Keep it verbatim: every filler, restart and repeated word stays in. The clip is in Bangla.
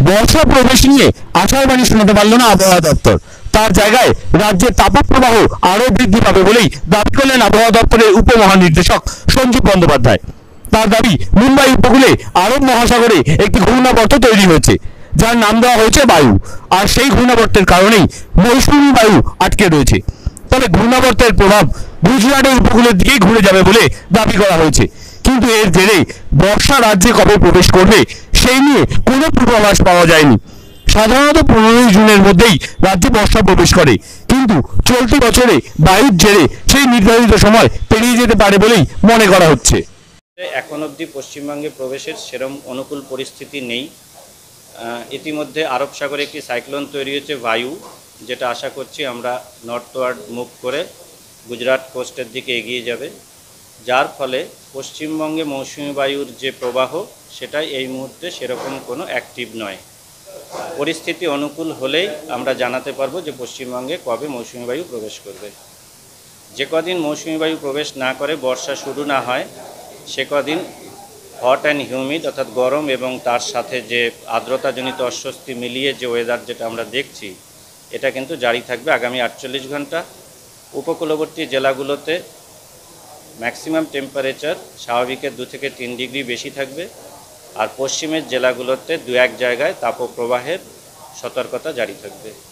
বর্ষা প্রবেশ নিয়ে আশার বাণী শোনাতে পারল না আবহাওয়া দপ্তর। তার জায়গায় রাজ্যের তাপপ্রবাহ আরও বৃদ্ধি পাবে বলেই দাবি করলেন আবহাওয়া দপ্তরের উপমহানির্দেশক সঞ্জীব বন্দ্যোপাধ্যায়। তার দাবি, মুম্বাই উপকূলে আরব মহাসাগরে একটি ঘূর্ণাবর্ত তৈরি হয়েছে, যার নাম দেওয়া হয়েছে বায়ু। আর সেই ঘূর্ণাবর্তের কারণেই মৌসুমী বায়ু আটকে রয়েছে। তবে ঘূর্ণাবর্তের প্রভাব গুজরাটের উপকূলের দিকেই ঘুরে যাবে বলে দাবি করা হয়েছে। কিন্তু এর জেরে বর্ষা রাজ্যে কবে প্রবেশ করবে সেই নিয়ে কোনো পূর্বাভাস পাওয়া যায়নি। সাধারণত পনেরোই জুনের মধ্যেই রাজ্যে বর্ষা প্রবেশ করে, কিন্তু চলতি বছরে বায়ুর জেরে সেই নির্ধারিত সময় পেরিয়ে যেতে পারে বলেই মনে করা হচ্ছে। এখন অবধি পশ্চিমবঙ্গে প্রবেশের সেরম অনুকূল পরিস্থিতি নেই। ইতিমধ্যে আরব সাগরে একটি সাইক্লোন তৈরি হয়েছে বায়ু, যেটা আশা করছি আমরা নর্থওয়ার্ড মুভ করে গুজরাট কোস্টের দিকে এগিয়ে যাবে, যার ফলে পশ্চিমবঙ্গে মৌসুমী বায়ুর যে প্রবাহ সেটা এই মুহূর্তে সেরকম কোনো অ্যাক্টিভ নয়। পরিস্থিতি অনুকূল হলেই আমরা জানাতে পারবো যে পশ্চিমবঙ্গে কবে মৌসুমী বায়ু প্রবেশ করবে। যে কদিন মৌসুমী বায়ু প্রবেশ না করে, বর্ষা শুরু না হয়, সে কদিন হট অ্যান্ড হিউমিড অর্থাৎ গরম এবং তার সাথে যে আর্দ্রতাজনিত অস্বস্তি মিলিয়ে যে ওয়েদার যেটা আমরা দেখছি, এটা কিন্তু জারি থাকবে আগামী আটচল্লিশ ঘন্টা। উপকূলবর্তী জেলাগুলোতে ম্যাক্সিমাম টেম্পারেচার স্বাভাবিকের দু থেকে তিন ডিগ্রি বেশি থাকবে, আর পশ্চিমের জেলাগুলোতে দু এক জায়গায় তাপপ্রবাহের সতর্কতা জারি থাকবে।